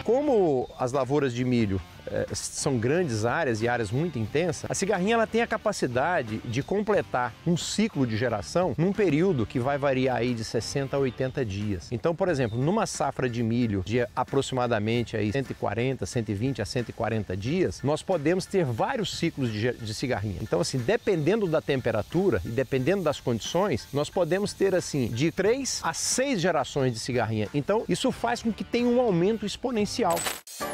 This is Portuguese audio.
como as lavouras de milho são grandes áreas e áreas muito intensas, a cigarrinha ela tem a capacidade de completar um ciclo de geração num período que vai variar aí de 60 a 80 dias. Então, por exemplo, numa safra de milho de aproximadamente aí 140, 120 a 140 dias, nós podemos ter vários ciclos de cigarrinha. Então, assim, dependendo da temperatura e dependendo das condições, nós podemos ter, assim, de 3 a 6 gerações de cigarrinha. Então, isso faz com que tenha um aumento exponencial.